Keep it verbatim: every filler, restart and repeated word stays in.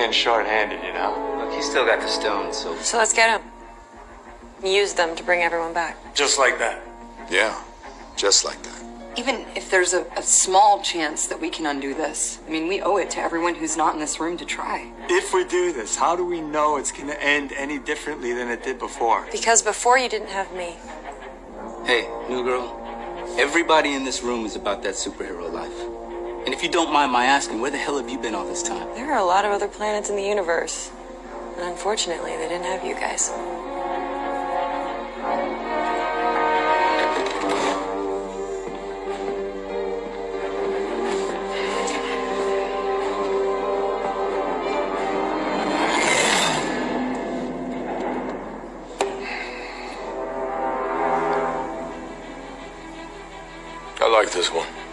in short-handed, you know? Look, he's still got the stones, so... So let's get him. Use them to bring everyone back. Just like that. Yeah, just like that. Even if there's a, a small chance that we can undo this, I mean, we owe it to everyone who's not in this room to try. If we do this, how do we know it's going to end any differently than it did before? Because before you didn't have me. Hey, new girl, everybody in this room is about that superhero life. And if you don't mind my asking, where the hell have you been all this time? There are a lot of other planets in the universe. And unfortunately, they didn't have you guys. I like this one.